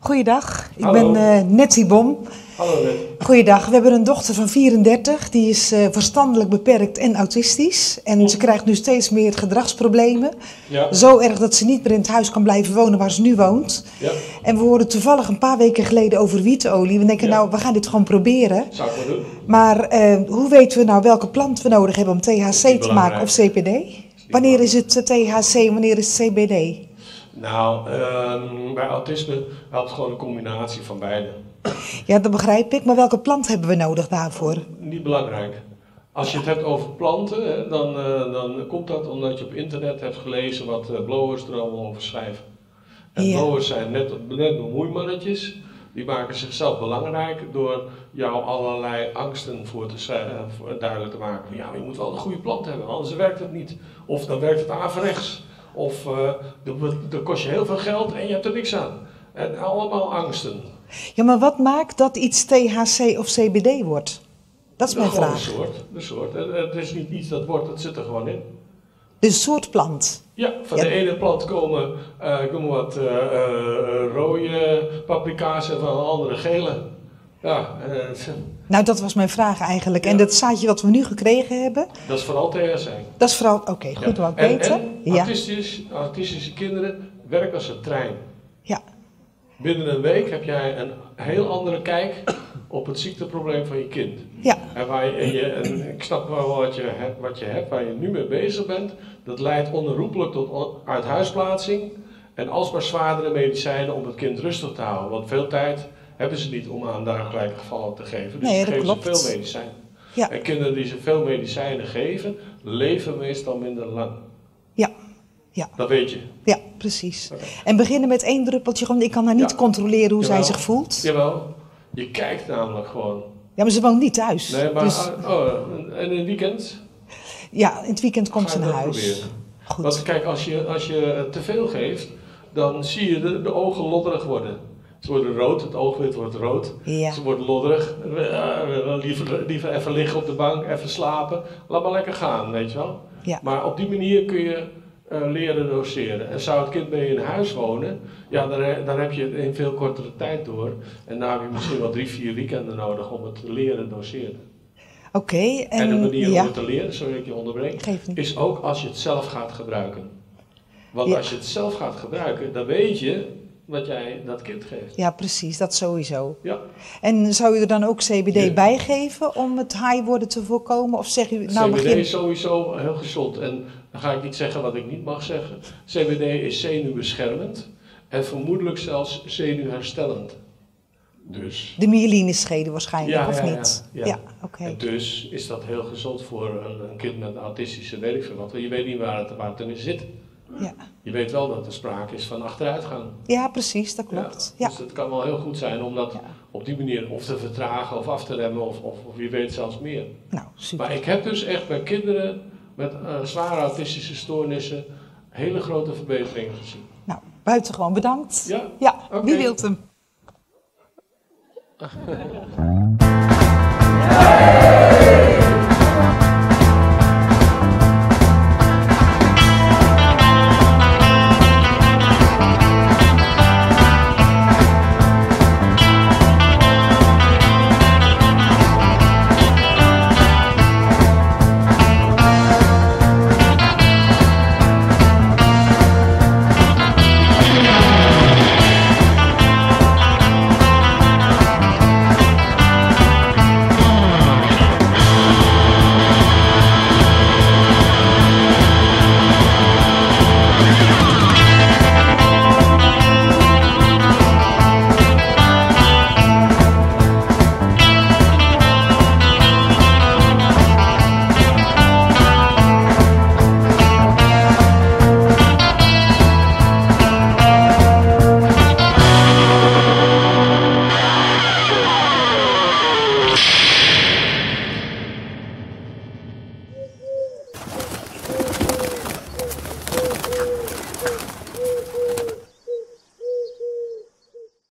Goeiedag, ik Hallo. ben Nettie Bom. Hallo Net. Goeiedag, we hebben een dochter van 34, die is verstandelijk beperkt en autistisch. En ze krijgt nu steeds meer gedragsproblemen. Ja. Zo erg dat ze niet meer in het huis kan blijven wonen waar ze nu woont. Ja. En we hoorden toevallig een paar weken geleden over wietolie. We denken, Ja. nou, we gaan dit gewoon proberen. Zou ik wel doen. Maar hoe weten we nou welke plant we nodig hebben om THC te maken of CBD? Wanneer is het THC en wanneer is het CBD? Nou, bij autisme helpt gewoon een combinatie van beide. Ja, dat begrijp ik. Maar welke plant hebben we nodig daarvoor? Niet belangrijk. Als je het hebt over planten, hè, dan komt dat omdat je op internet hebt gelezen wat blowers er allemaal over schrijven. En Ja. blowers zijn net bemoeimannetjes. Die maken zichzelf belangrijk door jou allerlei angsten voor duidelijk te maken. Ja, je moet wel een goede plant hebben, anders werkt het niet. Of dan werkt het averechts. Of dan kost je heel veel geld en je hebt er niks aan. En allemaal angsten. Ja, maar wat maakt dat iets THC of CBD wordt? Dat is mijn Gewoon vraag. Een soort. Het is niet iets dat wordt, het zit er gewoon in. Dus een soort plant. Ja, van Ja. de ene plant komen, ik noem wat, rode paprika's en van een andere gele. Ja, Nou, dat was mijn vraag eigenlijk. Ja. En dat zaadje wat we nu gekregen hebben, dat is vooral THC. dat is vooral... Oké, goed om te weten. En Ja. autistische kinderen werken als een trein. Ja. Binnen een week heb jij een heel andere kijk op het ziekteprobleem van je kind. Ja. En ik snap wel wat je hebt, waar je nu mee bezig bent. Dat leidt onherroepelijk tot uithuisplaatsing en alsmaar zwaardere medicijnen om het kind rustig te houden. Want veel tijd hebben ze niet om aan dergelijke gevallen te geven. Dus Nee, ze dat geven klopt. ze veel medicijnen. Ja. En kinderen die ze veel medicijnen geven, leven meestal minder lang. Ja. Ja. Dat weet je. Ja, precies. Oké. En beginnen met 1 druppeltje, gewoon, ik kan haar niet Ja. controleren hoe zij Jawel. zich voelt. Jawel, je kijkt namelijk gewoon. Ja, maar ze woont niet thuis. Nee, maar Dus, en in het weekend ja, in het weekend komt ga ze je naar dat huis. proberen. Goed. Want kijk, als je te veel geeft, dan zie je de ogen lodderig worden. Ze worden rood, het ooglid wordt rood. Ja. Ze wordt lodderig. Liever even liggen op de bank, even slapen. Laat maar lekker gaan, weet je wel. Ja. Maar op die manier kun je leren doseren. En zou het kind bij je in huis wonen, ja, dan heb je het in veel kortere tijd door. En dan heb je misschien wel 3-4 weekenden nodig om het te leren doseren. Oké, En de manier ja. om het te leren, sorry dat ik je onderbreek, Geeft niet. is ook als je het zelf gaat gebruiken. Want Ja. als je het zelf gaat gebruiken, dan weet je wat jij dat kind geeft. Ja, precies, dat sowieso. Ja. En zou u er dan ook CBD Ja. bij geven om het high worden te voorkomen? Of zeg u, nou CBD begin... is sowieso heel gezond. En dan ga ik niet zeggen wat ik niet mag zeggen. CBD is zenuwbeschermend en vermoedelijk zelfs zenuwherstellend. Dus. De myelineschede waarschijnlijk, Ja, of ja, niet? ja. Oké. En dus is dat heel gezond voor een kind met een autistische weet ik veel wat. Want je weet niet waar het in zit. Ja. Je weet wel dat er sprake is van achteruitgang. Ja, precies, dat klopt. Ja. Dus het kan wel heel goed zijn om dat Ja. op die manier of te vertragen of af te remmen of wie weet zelfs meer. Nou, super. Maar ik heb dus echt bij kinderen met zware autistische stoornissen hele grote verbeteringen gezien. Nou, buitengewoon bedankt. Ja? Ja, Oké. wie wilt hem?